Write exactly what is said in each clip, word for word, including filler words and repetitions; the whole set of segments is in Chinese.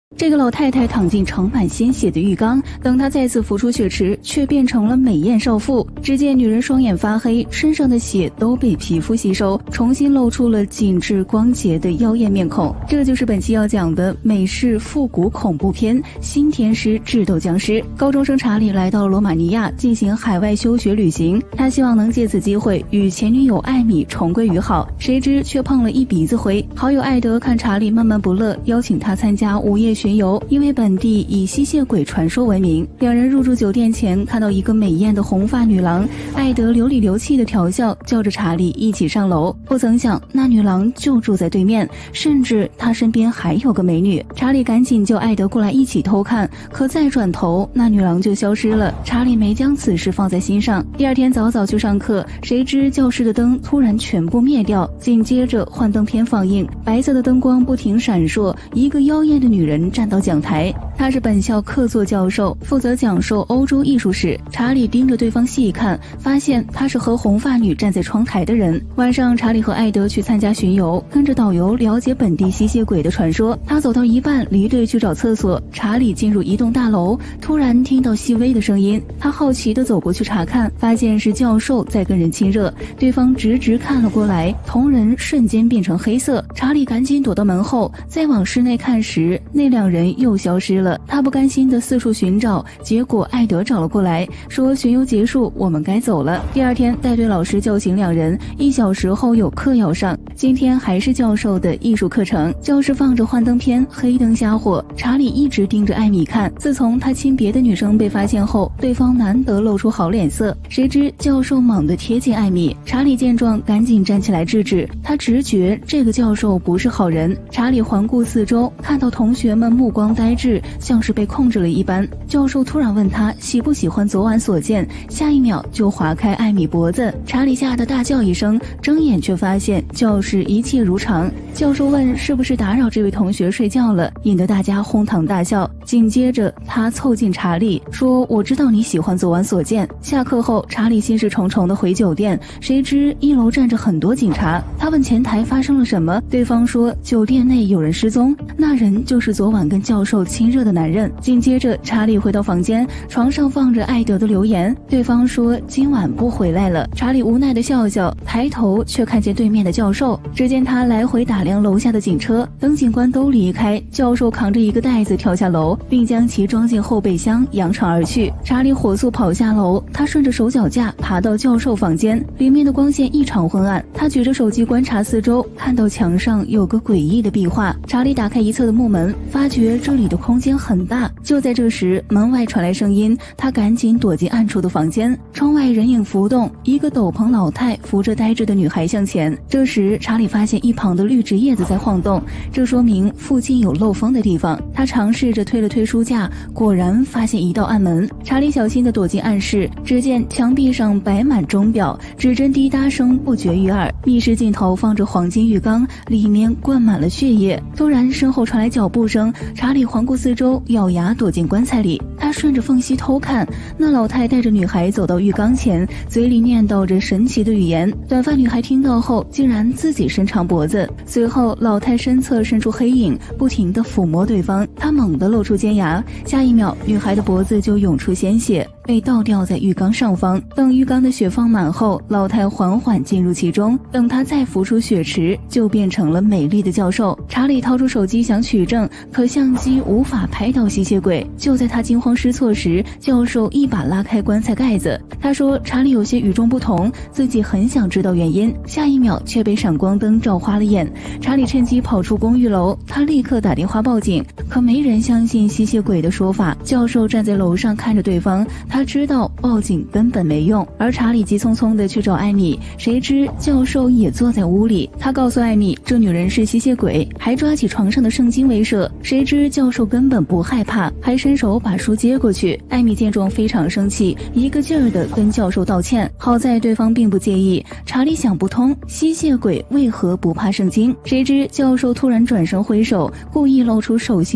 这个老太太躺进盛满鲜血的浴缸，等她再次浮出血池，却变成了美艳少妇。只见女人双眼发黑，身上的血都被皮肤吸收，重新露出了紧致光洁的妖艳面孔。这就是本期要讲的美式复古恐怖片《新天师智斗僵尸》。高中生查理来到罗马尼亚进行海外休学旅行，他希望能借此机会与前女友艾米重归于好，谁知却碰了一鼻子灰。好友艾德看查理闷闷不乐，邀请他参加午夜巡游，因为本地以吸血鬼传说闻名。两人入住酒店前，看到一个美艳的红发女郎，艾德流里流气的调笑，叫着查理一起上楼。不曾想那女郎就住在对面，甚至她身边还有个美女。查理赶紧叫艾德过来一起偷看，可再转头那女郎就消失了。查理没将此事放在心上。第二天早早去上课，谁知教室的灯突然全部灭掉，紧接着幻灯片放映，白色的灯光不停闪烁，一个妖艳的女人站到讲台，她是本校客座教授，负责讲授欧洲艺术史。查理盯着对方细看，发现她是和红发女站在窗台的人。晚上查理和艾德去参加巡游，跟着导游了解本地吸血鬼的传说。他走到一半离队去找厕所，查理进入一栋大楼，突然听到细微的声音，他好奇地走过去查看，发现是教授在跟人亲热，对方直直看了过来，瞳仁瞬间变成黑色。查理赶紧躲到门后，再往室内看时，那两人又消失了。他不甘心地四处寻找，结果艾德找了过来，说巡游结束，我们该走了。第二天带队老师叫醒两人，一小时后有课要上，今天还是教授的艺术课程。教室放着幻灯片，黑灯瞎火，查理一直盯着艾米看。自从他亲别的女生被发现后，对方难得露出好脸色，谁知教授猛地贴近艾米。查理见状赶紧站起来制止，他直觉这个教授不是好人。查理环顾四周，看到同学们目光呆滞，像是被控制了一般。教授突然问他喜不喜欢昨晚所见，下一秒就划开艾米脖子。查理吓得大叫一声，睁眼却发现教室一切如常。教授问是不是打扰这位同学睡觉了，引得大家哄堂大笑。紧接着他凑近查理说，我知道你喜欢昨晚所见。下课后查理心事重重地回酒店，谁知一楼站着很多警察。他问前台发生了什么，对方说酒店内有人失踪，那人就是昨晚跟教授亲热的男人。紧接着查理回到房间，床上放着艾德的留言，对方说今晚不回来了。查理无奈地笑笑，抬头却看见对面的教授，只见他来回打量楼下的警车。等警官都离开，教授扛着一个袋子跳下楼，并将其装进后备箱扬长而去。查理火速跑下楼，他顺着手脚架爬到教授房间，里面的光线异常昏暗。他举着手机观察四周，看到墙上有个诡异的壁画。查理打开一侧的木门，发觉这里的空间很大。就在这时，门外传来声音，他赶紧躲进暗处的房间。窗外人影浮动，一个斗篷老太扶着呆滞的女孩向前。这时查理发现一旁的绿植叶子在晃动，这说明附近有漏风的地方。他尝试着推了推书架，果然发现一道暗门。查理小心地躲进暗室，只见墙壁上摆满钟表，指针滴答声不绝于耳。密室尽头放着黄金浴缸，里面灌满了血液。突然身后传来脚步声，查理环顾四周，咬牙躲进棺材里。他顺着缝隙偷看，那老太带着女孩走到浴缸前，嘴里念叨着神奇的语言。短发女孩听到后竟然自己伸长脖子，随后老太身侧伸出黑影，不停地抚摸对方。她猛地露出尖牙，下一秒女孩的脖子就涌出鲜血，被倒吊在浴缸上方。等浴缸的血放满后，老太缓缓进入其中，等她再浮出血池，就变成了美丽的教授。查理掏出手机想取证，可相机无法拍到吸血鬼。就在他惊慌失措时，教授一把拉开棺材盖子。他说查理有些与众不同，自己很想知道原因，下一秒却被闪光灯照花了眼。查理趁机跑出公寓楼，他立刻打电话报警，可没人相信吸血鬼的说法。教授站在楼上看着对方，他知道报警根本没用。而查理急匆匆地去找艾米，谁知教授也坐在屋里。他告诉艾米这女人是吸血鬼，还抓起床上的圣经威慑。谁知教授根本不害怕，还伸手把书接过去。艾米见状非常生气，一个劲儿地跟教授道歉。好在对方并不介意。查理想不通吸血鬼为何不怕圣经，谁知教授突然转身挥手，故意露出手心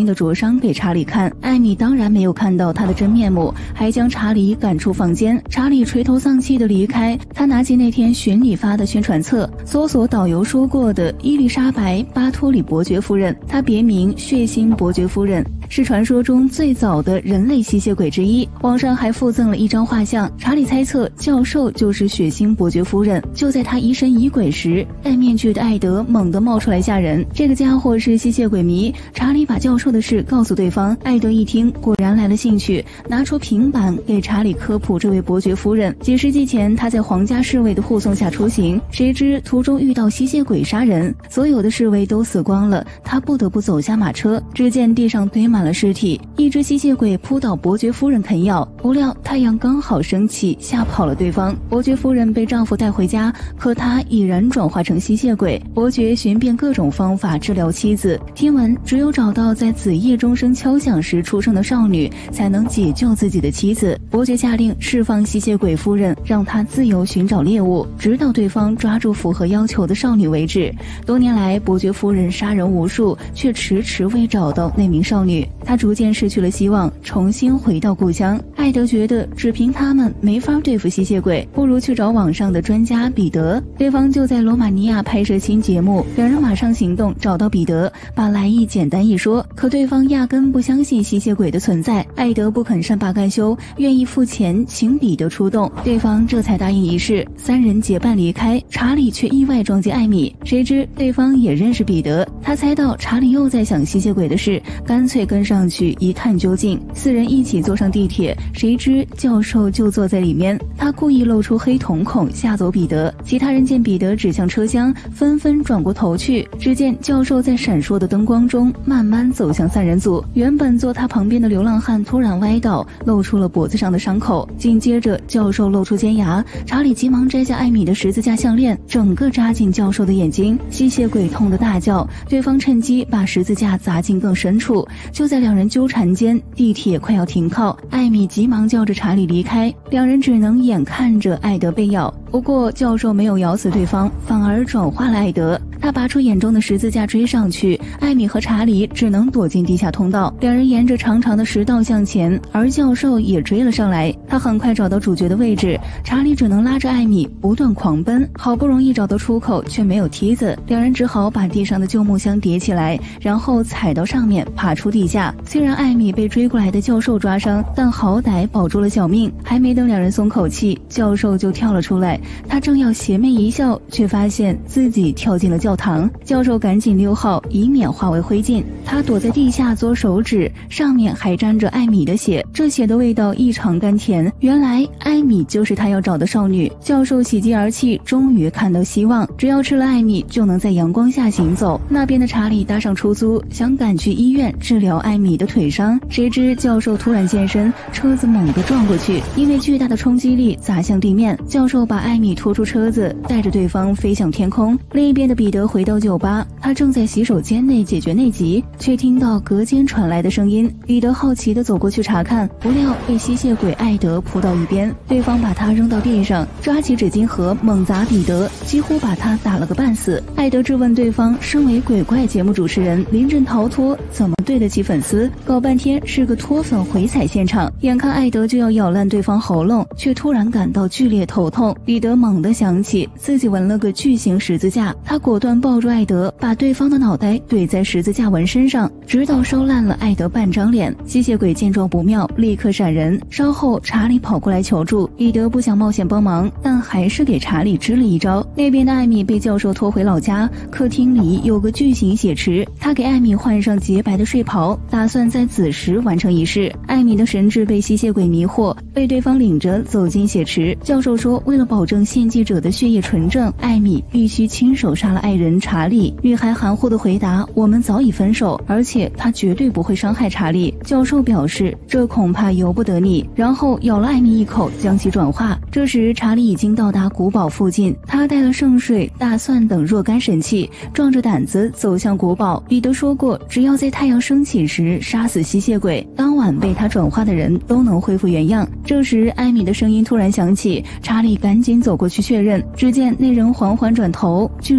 心的灼伤给查理看。艾米当然没有看到他的真面目，还将查理赶出房间。查理垂头丧气地离开，他拿起那天巡礼发的宣传册，搜索导游说过的伊丽莎白·巴托里伯爵夫人，她别名血腥伯爵夫人，是传说中最早的人类吸血鬼之一。网上还附赠了一张画像，查理猜测教授就是血腥伯爵夫人。就在他疑神疑鬼时，戴面具的艾德猛地冒出来吓人，这个家伙是吸血鬼迷。查理把教授的事告诉对方，艾德一听果然来了兴趣，拿出平板给查理科普这位伯爵夫人。几世纪前他在皇家侍卫的护送下出行，谁知途中遇到吸血鬼杀人，所有的侍卫都死光了，他不得不走下马车。只见地上堆满了尸体，一只吸血鬼扑倒伯爵夫人啃咬，不料太阳刚好升起，吓跑了对方。伯爵夫人被丈夫带回家，可她已然转化成吸血鬼。伯爵寻遍各种方法治疗妻子，听闻只有找到在子夜钟声敲响时出生的少女，才能解救自己的妻子。伯爵下令释放吸血鬼夫人，让她自由寻找猎物，直到对方抓住符合要求的少女为止。多年来，伯爵夫人杀人无数，却迟迟未找到那名少女。她逐渐失去了希望，重新回到故乡。艾德觉得只凭他们没法对付吸血鬼，不如去找网上的专家彼得。对方就在罗马尼亚拍摄新节目，两人马上行动，找到彼得，把来意简单一说。可对方压根不相信吸血鬼的存在，艾德不肯善罢甘休，愿意付钱请彼得出动，对方这才答应一试。三人结伴离开，查理却意外撞见艾米，谁知对方也认识彼得，他猜到查理又在想吸血鬼的事，干脆跟上去一探究竟。四人一起坐上地铁，谁知教授就坐在里面，他故意露出黑瞳孔吓走彼得。其他人见彼得指向车厢，纷纷转过头去，只见教授在闪烁的灯光中慢慢走向三人组。原本坐他旁边的流浪汉突然歪倒，露出了脖子上的伤口，紧接着教授露出尖牙。查理急忙摘下艾米的十字架项链，整个扎进教授的眼睛，吸血鬼痛得大叫，对方趁机把十字架砸进更深处。就在两人纠缠间，地铁快要停靠，艾米急忙叫着查理离开，两人只能眼看着艾德被咬。不过教授没有咬死对方，反而转化了艾德。他拔出眼中的十字架追上去，艾米和查理只能躲进地下通道。两人沿着长长的石道向前，而教授也追了上来。他很快找到主角的位置，查理只能拉着艾米不断狂奔。好不容易找到出口，却没有梯子，两人只好把地上的旧木箱叠起来，然后踩到上面爬出地下。虽然艾米被追过来的教授抓伤，但好歹保住了小命。还没等两人松口气，教授就跳了出来。他正要邪魅一笑，却发现自己跳进了教堂。教授赶紧溜号，以免化为灰烬。他躲在地下做手指，上面还沾着艾米的血，这血的味道异常甘甜。原来艾米就是他要找的少女。教授喜极而泣，终于看到希望，只要吃了艾米，就能在阳光下行走。那边的查理搭上出租，想赶去医院治疗艾米的腿伤，谁知教授突然现身，车子猛地撞过去，因为巨大的冲击力砸向地面。教授把艾米拖出车子，带着对方飞向天空。另一边的彼得回到酒吧，他正在洗手间内解决内急，却听到隔间传来的声音。彼得好奇地走过去查看，不料被吸血鬼艾德扑到一边，对方把他扔到地上，抓起纸巾盒猛砸彼得，几乎把他打了个半死。艾德质问对方，身为鬼怪节目主持人，临阵逃脱怎么对得起粉丝？搞半天是个脱粉回踩现场。眼看艾德就要咬烂对方喉咙，却突然感到剧烈头痛。彼得猛地想起自己纹了个巨型十字架，他果断抱住艾德，把对方的脑袋怼在十字架纹身上，直到烧烂了艾德半张脸。吸血鬼见状不妙，立刻闪人。稍后查理跑过来求助，彼得不想冒险帮忙，但还是给查理支了一招。那边的艾米被教授拖回老家，客厅里有个巨型血池，他给艾米换上洁白的睡袍，打算在子时完成仪式。艾米的神智被吸血鬼迷惑，被对方领着走进血池。教授说，为了保证献祭者的血液纯正，艾米必须亲手杀了爱人查理。女孩含糊地回答，我们早已分手，而且他绝对不会伤害查理。教授表示，这恐怕由不得你，然后咬了艾米一口，将其转化。这时查理已经到达古堡附近，他带了圣水、大蒜等若干神器，壮着胆子走向古堡。彼得说过，只要在太阳升起时杀死吸血鬼，当晚被他转化的人都能恢复原样。这时艾米的声音突然响起，查理赶紧走过去确认，只见那人缓缓转头，居然是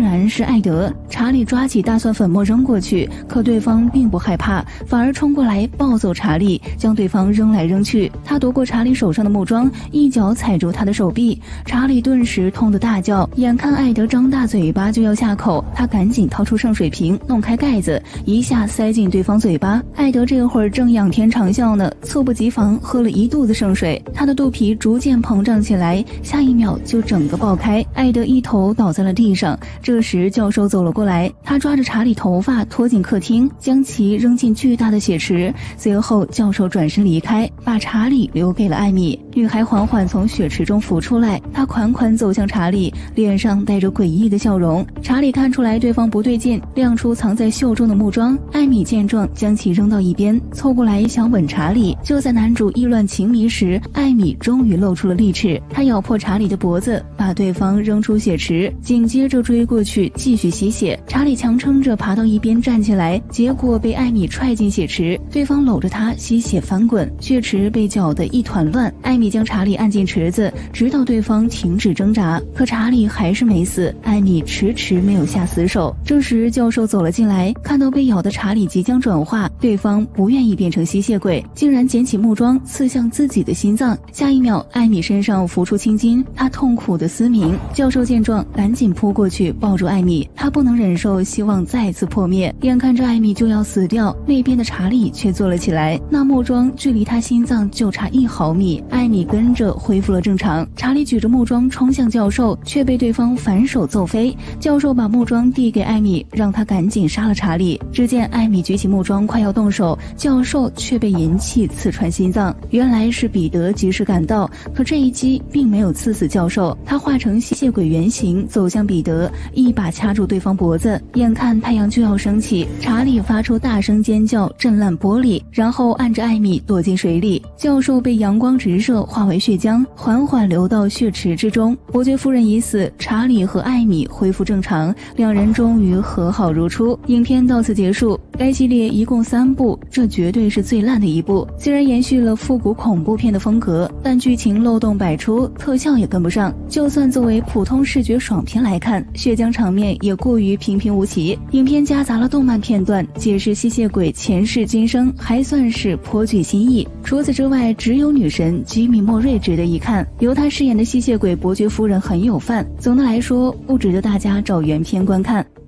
艾德。查理抓起大蒜粉末扔过去，可对方并不害怕，反而冲过来暴揍查理，将对方扔来扔去。他夺过查理手上的木桩，一脚踩住他的手臂，查理顿时痛得大叫。眼看艾德张大嘴巴就要下口，他赶紧掏出圣水瓶，弄开盖子，一下塞进对方嘴巴。艾德这会儿正仰天长啸呢，猝不及防喝了一肚子圣水，他的肚皮逐渐膨胀起来，下一秒就整个爆开。艾德一头倒在了地上。这时教授走了过来，他抓着查理头发拖进客厅，将其扔进巨大的血池。随后教授转身离开，把查理留给了艾米。女孩缓缓从血池中浮出来，她款款走向查理，脸上带着诡异的笑容。查理看出来对方不对劲，亮出藏在袖中的木桩。艾米见状，将其扔到一边，凑过来想吻查理。就在男主意乱情迷时，艾米终于露出了利齿，她咬破查理的脖子，把对方扔出血池，紧接着追过去继续吸血。查理强撑着爬到一边站起来，结果被艾米踹进血池，对方搂着他吸血翻滚，血池被搅得一团乱。艾米将查理按进池子，直到对方停止挣扎，可查理还是没死，艾米迟迟没有下死手。这时教授走了进来，看到被咬的查理即将转化，对方不愿意变成吸血鬼，竟然捡起木桩刺向自己的心脏。下一秒，艾米身上浮出青筋，她痛苦的嘶鸣。教授见状，赶紧扑过去抱住艾米，他不能忍受希望再次破灭。眼看着艾米就要死掉，那边的查理却坐了起来，那木桩距离他心脏就差一毫米。艾米跟着恢复了正常。查理举着木桩冲向教授，却被对方反手揍飞。教授把木桩递给艾米，让他赶紧杀了查理。只见艾米举起木桩快要动手，教授却被银器刺穿心脏。原来是彼得及时赶到，可这一击并没有刺死教授，他化成吸血鬼原形走向彼得，一把掐住对方脖子。眼看太阳就要升起，查理发出大声尖叫，震烂玻璃，然后按着艾米躲进水里。教授被阳光直射，化为血浆，缓缓流到血池之中。伯爵夫人已死，查理和艾米恢复正常，两人终于和好如初。影片到此结束。该系列一共三部，这绝对是最烂的一部。虽然延续了复古恐怖片的风格，但剧情漏洞百出，特效也跟不上。就算作为普通视觉爽片来看，血浆场面也过于平平无奇。影片夹杂了动漫片段，解释吸血鬼前世今生，还算是颇具新意。除此之外，只有女神吉米·莫瑞值得一看，由她饰演的吸血鬼伯爵夫人很有范。总的来说，不值得大家找原片观看。